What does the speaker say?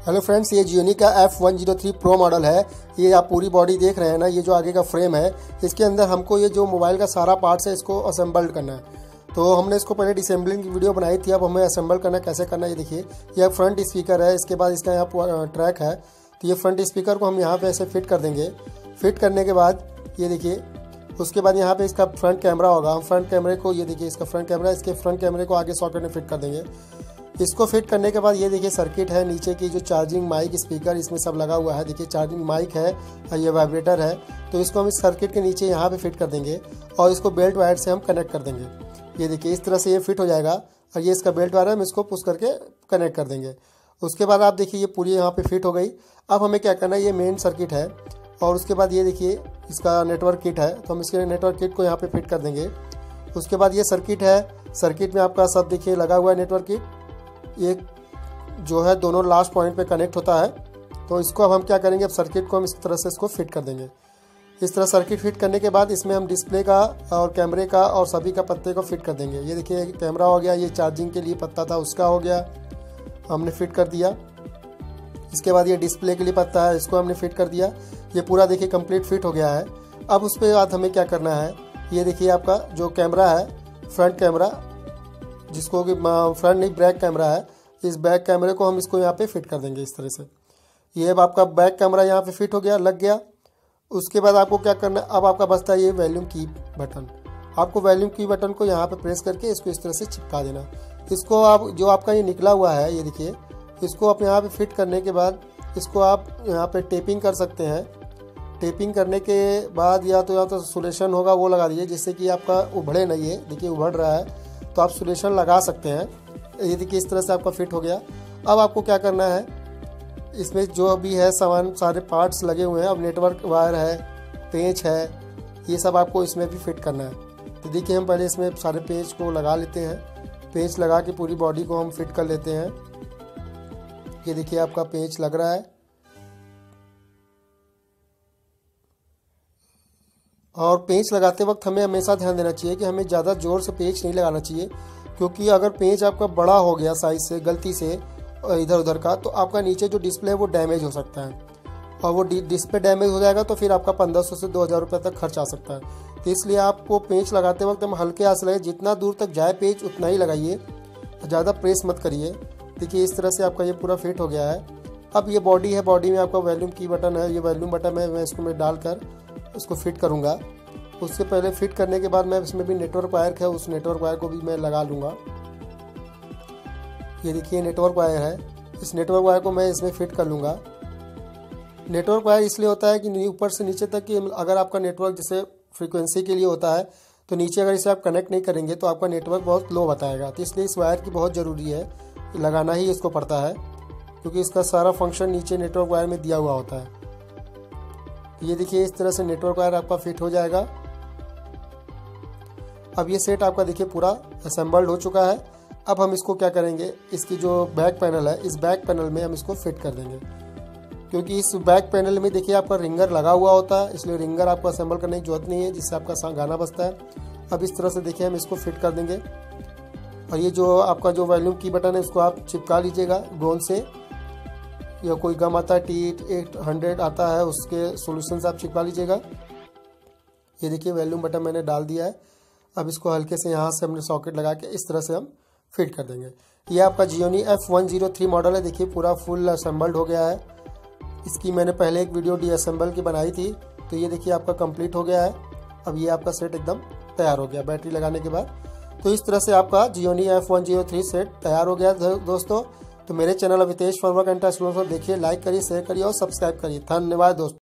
Hello friends, ये Gionee का F103 pro model है। ये आप पूरी बॉडी देख रहे हैं ना, ये जो आगे का फ्रेम है, इसके अंदर हमको ये जो मोबाइल का सारा पार्ट्स है इसको असेंबल्ड करना है। तो हमने इसको पहले डिसेंबलिंग की वीडियो बनाई थी, अब हमें असेंबल करना कैसे करना है ये देखिए। यह फ्रंट स्पीकर है, इसके बाद इसका यहाँ ट्रैक है। तो ये फ्रंट स्पीकर को हम यहाँ पे ऐसे फिट कर देंगे। फिट करने के बाद ये देखिए, उसके बाद यहाँ पे इसका फ्रंट कैमरा होगा। हम फ्रंट कैमरे को, ये देखिए इसका फ्रंट कैमरा, इसके फ्रंट कैमरे को आगे सॉकेट में फिट कर देंगे। इसको फिट करने के बाद ये देखिए सर्किट है, नीचे की जो चार्जिंग माइक स्पीकर इसमें सब लगा हुआ है। देखिए चार्जिंग माइक है और ये वाइब्रेटर है। तो इसको हम इस सर्किट के नीचे यहाँ पे फिट कर देंगे और इसको बेल्ट वायर से हम कनेक्ट कर देंगे। ये देखिए इस तरह से ये फिट हो जाएगा और ये इसका बेल्ट वायर है, हम इसको पुश करके कनेक्ट कर देंगे। उसके बाद आप देखिए ये पूरी यहाँ पे फिट हो गई। अब हमें क्या करना है, ये मेन सर्किट है और उसके बाद ये देखिए इसका नेटवर्क किट है, तो हम इसके नेटवर्क किट को यहाँ पे फिट कर देंगे। उसके बाद ये सर्किट है, सर्किट में आपका सब देखिए लगा हुआ है नेटवर्क किट। ये जो है दोनों लास्ट पॉइंट पे कनेक्ट होता है। तो इसको अब हम क्या करेंगे, अब सर्किट को हम इस तरह से इसको फिट कर देंगे। इस तरह सर्किट फिट करने के बाद इसमें हम डिस्प्ले का और कैमरे का और सभी का पत्ते को फिट कर देंगे। ये देखिए कैमरा हो गया, ये चार्जिंग के लिए पत्ता था उसका हो गया, हमने फिट कर दिया। इसके बाद ये डिस्प्ले के लिए पत्ता है, इसको हमने फिट कर दिया। ये पूरा देखिए कंप्लीट फिट हो गया है। अब उसके बाद हमें क्या करना है, ये देखिए आपका जो कैमरा है, फ्रंट कैमरा, जिसको कि फ्रंट नहीं बैक कैमरा है, इस बैक कैमरे को हम इसको यहाँ पे फिट कर देंगे इस तरह से। ये अब आपका बैक कैमरा यहाँ पे फिट हो गया, लग गया। उसके बाद आपको क्या करना है, अब आपका बचता है ये वॉल्यूम की बटन। आपको वॉल्यूम की बटन को यहाँ पे प्रेस करके इसको इस तरह से चिपका देना। इसको आप जो आपका ये निकला हुआ है, ये देखिए, इसको आप यहाँ पे फिट करने के बाद इसको आप यहाँ पे टेपिंग कर सकते हैं। टेपिंग करने के बाद या तो सोल्यूशन होगा वो लगा दीजिए, जिससे कि आपका उभड़े नहीं है। देखिए उभड़ रहा है तो आप सोल्यूशन लगा सकते हैं। ये देखिए इस तरह से आपका फिट हो गया। अब आपको क्या करना है, इसमें जो भी है सामान, सारे पार्ट्स लगे हुए हैं। अब नेटवर्क वायर है, पेंच है, ये सब आपको इसमें भी फिट करना है। तो देखिए हम पहले इसमें सारे पेंच को लगा लेते हैं। पेंच लगा के पूरी बॉडी को हम फिट कर लेते हैं। ये देखिए आपका पेंच लग रहा है। और पेंच लगाते वक्त हमें हमेशा ध्यान देना चाहिए कि हमें ज़्यादा ज़ोर से पेंच नहीं लगाना चाहिए, क्योंकि अगर पेंच आपका बड़ा हो गया साइज से गलती से इधर उधर का, तो आपका नीचे जो डिस्प्ले है वो डैमेज हो सकता है। और वो डिस्प्ले डैमेज हो जाएगा तो फिर आपका 1500 से 2000 रुपये तक खर्च आ सकता है। तो इसलिए आपको पेंच लगाते वक्त हम हल्के हाथ से लगाइए, जितना दूर तक जाए पेंच उतना ही लगाइए, ज़्यादा प्रेस मत करिए। देखिए इस तरह से आपका ये पूरा फिट हो गया है। अब ये बॉडी है, बॉडी में आपका वॉल्यूम की बटन है। ये वॉल्यूम बटन है, मैं इसको डालकर उसको फिट करूँगा। उससे पहले फिट करने के बाद मैं इसमें भी नेटवर्क वायर है, उस नेटवर्क वायर को भी मैं लगा लूँगा। ये देखिए नेटवर्क वायर है, इस नेटवर्क वायर को मैं इसमें फिट कर लूँगा। नेटवर्क वायर इसलिए होता है कि ऊपर से नीचे तक कि अगर आपका नेटवर्क जैसे फ्रीक्वेंसी के लिए होता है, तो नीचे अगर इसे आप कनेक्ट नहीं करेंगे तो आपका नेटवर्क बहुत लो बताएगा। तो इसलिए इस वायर की बहुत ज़रूरी है, लगाना ही इसको पड़ता है, क्योंकि इसका सारा फंक्शन नीचे नेटवर्क वायर में दिया हुआ होता है। ये देखिए इस तरह से नेटवर्क वायर आपका फिट हो जाएगा। अब ये सेट आपका देखिए पूरा असेंबल्ड हो चुका है। अब हम इसको क्या करेंगे, इसकी जो बैक पैनल है, इस बैक पैनल में हम इसको फिट कर देंगे, क्योंकि इस बैक पैनल में देखिए आपका रिंगर लगा हुआ होता है, इसलिए रिंगर आपको असेंबल करने की जरूरत नहीं है, जिससे आपका गाना बजता है। अब इस तरह से देखिए हम इसको फिट कर देंगे। और ये जो आपका जो वॉल्यूम की बटन है, उसको आप चिपका लीजिएगा गोंद से, या कोई गम आता है T800 आता है, उसके सोल्यूशन से आप चिपका लीजिएगा। ये देखिए वॉल्यूम बटन मैंने डाल दिया है। अब इसको हल्के से यहाँ से हमने सॉकेट लगा के इस तरह से हम फिट कर देंगे। ये आपका जियोनी F103 मॉडल है। देखिए पूरा फुल असेंबल्ड हो गया है। इसकी मैंने पहले एक वीडियो डीअसेंबल की बनाई थी, तो ये देखिए आपका कंप्लीट हो गया है। अब ये आपका सेट एकदम तैयार हो गया बैटरी लगाने के बाद। तो इस तरह से आपका जियोनी F103 सेट तैयार हो गया दोस्तों। तो मेरे चैनल अभितेश वर्मा कंटेस्ट देखिए, लाइक करिए, शेयर करिए और सब्सक्राइब करिए। धन्यवाद दोस्तों।